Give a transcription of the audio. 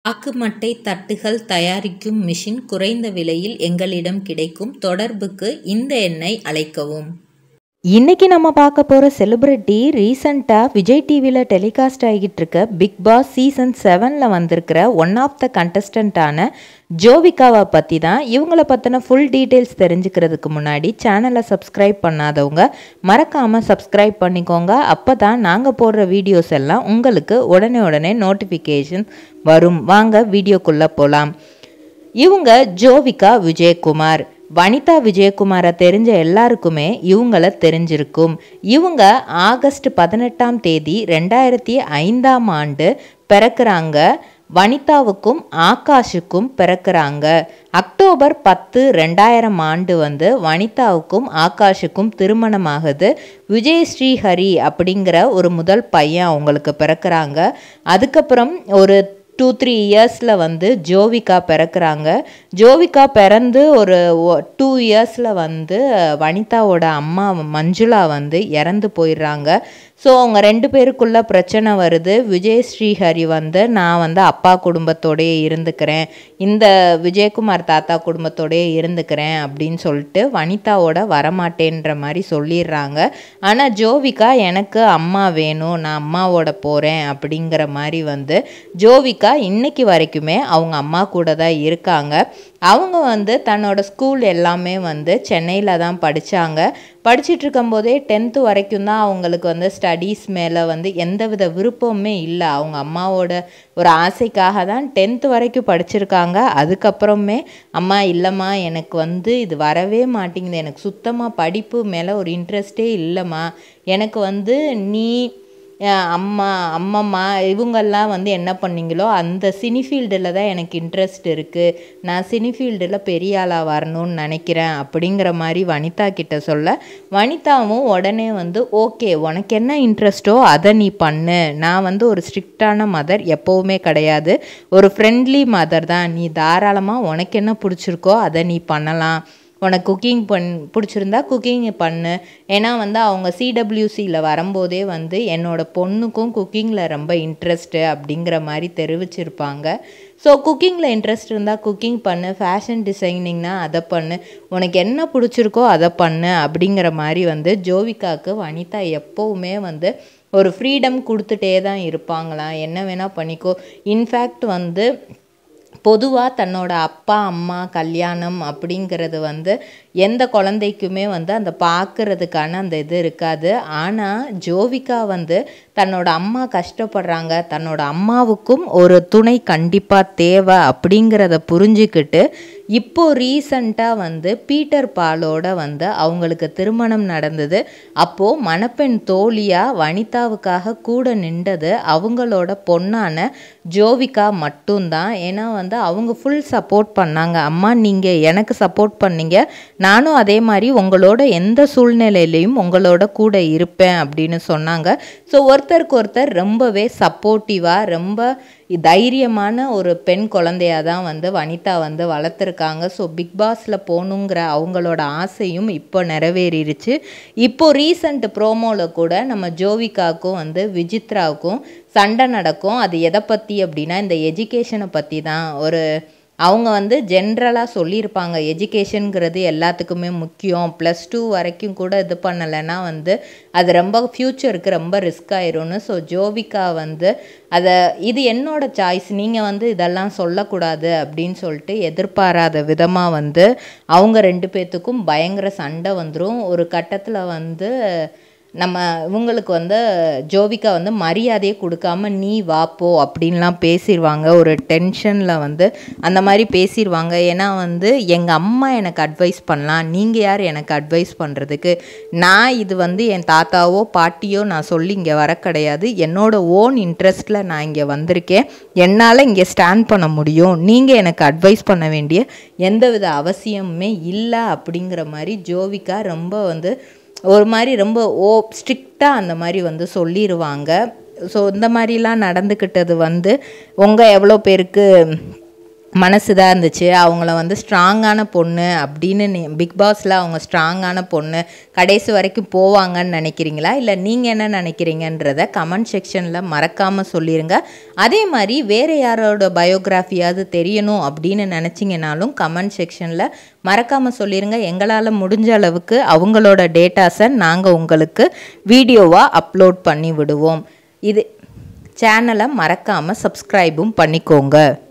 ஆக்குமட்டை தட்டுகள் தயாரிக்கும் மிஷின் குறைந்த விலையில் எங்களிடம் கிடைக்கும். தொடர்புக்கு இந்த எண்ணை அழைக்கவும். இன்னைக்கு நம்ம பார்க்க போகிற செலிபிரிட்டி ரீசண்டாக விஜய் டிவியில் டெலிகாஸ்ட் ஆகிட்டு இருக்க பிக் பாஸ் சீசன் 7ல் வந்திருக்கிற ஒன் ஆஃப் த கண்டஸ்டண்ட்டான ஜோவிகாவை பற்றி தான். இவங்களை பற்றின ஃபுல் டீட்டெயில்ஸ் தெரிஞ்சுக்கிறதுக்கு முன்னாடி சேனலை சப்ஸ்கிரைப் பண்ணாதவங்க மறக்காமல் சப்ஸ்கிரைப் பண்ணிக்கோங்க. அப்போ தான் நாங்கள் போடுற வீடியோஸ் எல்லாம் உங்களுக்கு உடனே நோட்டிஃபிகேஷன் வரும். வாங்க வீடியோக்குள்ளே போகலாம். இவங்க ஜோவிகா விஜயகுமார். வனிதா விஜயகுமாரை தெரிஞ்ச எல்லாருக்குமே இவங்கள தெரிஞ்சிருக்கும். இவங்க ஆகஸ்ட் 18ஆம் தேதி 2005ஆம் ஆண்டு பிறக்கிறாங்க. வனிதாவுக்கும் ஆகாஷுக்கும் பிறக்கிறாங்க. அக்டோபர் 10, 2000 ஆண்டு வனிதாவுக்கும் ஆகாஷுக்கும் திருமணமாகுது. விஜய் ஸ்ரீஹரி அப்படிங்கிற ஒரு முதல் பையன் அவங்களுக்கு பிறக்கிறாங்க. அதுக்கப்புறம் ஒரு 2-3 இயர்ஸில் ஜோவிகா பிறக்கிறாங்க. ஜோவிகா பிறந்து ஒரு 2 இயர்ஸில் வனிதாவோட அம்மா மஞ்சுளா இறந்து போயிடுறாங்க. ஸோ அவங்க 2 பேருக்குள்ள பிரச்சனை வருது. விஜய் ஸ்ரீஹரி நான் அப்பா குடும்பத்தோடையே இருந்துக்கிறேன், இந்த விஜயகுமார் தாத்தா குடும்பத்தோடையே இருந்துக்கிறேன் அப்படின்னு சொல்லிட்டு வனிதாவோட வரமாட்டேன்ற மாதிரி சொல்லிடுறாங்க. ஆனால் ஜோவிகா எனக்கு அம்மா வேணும், நான் அம்மாவோட போகிறேன் அப்படிங்கிற மாதிரி ஜோவிகா இன்னைக்கு வரைக்குமே அவங்க அம்மா கூட தான் இருக்காங்க. அவங்க தன்னோட ஸ்கூல் எல்லாமே சென்னையில் தான் படித்தாங்க. படிச்சுட்டு இருக்கும்போதே 10th வரைக்கும் தான் அவங்களுக்கு ஸ்டடீஸ் மேலே எந்தவித விருப்பமுமே இல்லை. அவங்க அம்மாவோட ஒரு ஆசைக்காக தான் 10th வரைக்கும் படிச்சிருக்காங்க. அதுக்கப்புறமே அம்மா இல்லைம்மா எனக்கு இது வரவே மாட்டேங்குது, எனக்கு சுத்தமாக படிப்பு மேலே ஒரு இன்ட்ரெஸ்டே இல்லைம்மா, எனக்கு நீ அம்மம்மா இவங்கெல்லாம் என்ன பண்ணீங்களோ அந்த சினி ஃபீல்டில் தான் எனக்கு இன்ட்ரெஸ்ட் இருக்குது, நான் சினி ஃபீல்டில் பெரிய ஆளாக வரணும்னு நினைக்கிறேன் அப்படிங்கிற மாதிரி வனிதா கிட்ட சொல்ல, வனிதாவும் உடனே ஓகே உனக்கு என்ன இன்ட்ரெஸ்ட்டோ அதை நீ பண்ணு, நான் ஒரு ஸ்ட்ரிக்டான மதர் எப்போவுமே கிடையாது, ஒரு ஃப்ரெண்ட்லி மதர் தான், நீ தாராளமாக உனக்கு என்ன பிடிச்சிருக்கோ அதை நீ பண்ணலாம், உனக்கு குக்கிங் பிடிச்சிருந்தா குக்கிங் பண்ணு. ஏன்னா அவங்க CWCயில் வரும்போதே என்னோட பொண்ணுக்கும் குக்கிங்கில் ரொம்ப இன்ட்ரெஸ்ட்டு அப்படிங்கிற மாதிரி தெரிவிச்சிருப்பாங்க. ஸோ குக்கிங்கில் இன்ட்ரெஸ்ட் இருந்தால் குக்கிங் பண்ணு, ஃபேஷன் டிசைனிங்னா அதை பண்ணு, உனக்கு என்ன பிடிச்சிருக்கோ அதை பண்ணு அப்படிங்கிற மாதிரி ஜோவிகாவுக்கு வனிதா எப்போவுமே ஒரு ஃப்ரீடம் கொடுத்துட்டே தான் இருப்பாங்களாம். என்ன வேணால் பண்ணிக்கோ. இன்ஃபேக்ட் பொதுவாக தன்னோட அப்பா அம்மா கல்யாணம் அப்படிங்கிறது எந்த குழந்தைக்குமே அந்த பார்க்குறதுக்கான அந்த இது இருக்காது. ஆனால் ஜோவிகா தன்னோட அம்மா கஷ்டப்படுறாங்க, தன்னோட அம்மாவுக்கும் ஒரு துணை கண்டிப்பாக தேவை அப்படிங்கிறத புரிஞ்சுக்கிட்டு இப்போது ரீசண்டாக பீட்டர் பாலோட அவங்களுக்கு திருமணம் நடந்தது. அப்போது மணப்பெண் தோழியாக வனிதாவுக்காக கூட நின்றது அவங்களோட பொண்ணான ஜோவிகா மட்டும்தான். ஏன்னா அவங்க ஃபுல் சப்போர்ட் பண்ணாங்க. அம்மா நீங்கள் எனக்கு சப்போர்ட் பண்ணீங்க, நானும் அதே மாதிரி உங்களோட எந்த சூழ்நிலையிலையும் உங்களோட கூட இருப்பேன் அப்படின்னு சொன்னாங்க. ஸோ ஒருத்தருக்கு ஒருத்தர் ரொம்பவே சப்போர்ட்டிவாக ரொம்ப தைரியமான ஒரு பெண் குழந்தையாக தான் வனிதா வளர்த்துருக்காங்க. ஸோ பிக் பாஸில் போகணுங்கிற அவங்களோட ஆசையும் இப்போ நிறைவேறிடுச்சு. இப்போது ரீசண்ட் ப்ரோமோவில் கூட நம்ம ஜோவிகாவுக்கும் விசித்ராவுக்கும் சண்டை நடக்கும். அது எதை பற்றி அப்படின்னா இந்த எஜுகேஷனை பற்றி தான். அவங்க ஜென்ரலாக சொல்லியிருப்பாங்க, எஜுகேஷனுங்கிறது எல்லாத்துக்குமே முக்கியம், +2 வரைக்கும் கூட இது பண்ணலைன்னா அது ரொம்ப ஃப்யூச்சருக்கு ரொம்ப ரிஸ்க் ஆயிரும்னு. ஸோ ஜோவிகா அதை இது என்னோட சாய்ஸ், நீங்கள் இதெல்லாம் சொல்லக்கூடாது அப்படின்னு சொல்லிட்டு எதிர்பாராத விதமாக அவங்க 2 பேர்த்துக்கும் பயங்கர சண்டை வந்துடும். ஒரு கட்டத்தில் நம்ம இவங்களுக்கு ஜோவிகா மரியாதையே கொடுக்காம நீ வாப்போ அப்படின்லாம் பேசிடுவாங்க. ஒரு டென்ஷனில் அந்த மாதிரி பேசிடுவாங்க. ஏன்னா எங்கள் அம்மா எனக்கு அட்வைஸ் பண்ணலாம், நீங்கள் யார் எனக்கு அட்வைஸ் பண்ணுறதுக்கு, நான் இது என் தாத்தாவோ பாட்டியோ நான் சொல்லி இங்கே வர கிடையாது, என்னோட ஓன் இன்ட்ரெஸ்ட்டில் நான் இங்கே வந்திருக்கேன், என்னால் இங்கே ஸ்டாண்ட் பண்ண முடியும், நீங்கள் எனக்கு அட்வைஸ் பண்ண வேண்டிய எந்தவித அவசியமுமே இல்லை அப்படிங்கிற மாதிரி ஜோவிகா ரொம்ப ஒரு மாதிரி ரொம்ப ஸ்ட்ரிக்டாக அந்த மாதிரி சொல்லிடுவாங்க. ஸோ இந்த மாதிரிலாம் நடந்துக்கிட்டது உங்கள் எவ்வளோ பேருக்கு மனசு தான் இருந்துச்சு. அவங்கள வந்து ஸ்ட்ராங்கான பொண்ணு அப்படின்னு பிக் பாஸில் அவங்க ஸ்ட்ராங்கான பொண்ணு கடைசி வரைக்கும் போவாங்கன்னு நினைக்கிறீங்களா, இல்லை நீங்கள் என்ன நினைக்கிறீங்கன்றத கமெண்ட் செக்ஷனில் மறக்காமல் சொல்லிடுங்க. அதே மாதிரி வேறு யாரோட பயோகிராஃபியாவது தெரியணும் அப்படின்னு நினச்சிங்கனாலும் கமெண்ட் செக்ஷனில் மறக்காமல் சொல்லிடுங்க. எங்களால் முடிஞ்ச அளவுக்கு அவங்களோட டேட்டாஸை நாங்கள் உங்களுக்கு வீடியோவாக அப்லோட் பண்ணி விடுவோம். இது சேனலை மறக்காமல் சப்ஸ்கிரைபும் பண்ணிக்கோங்க.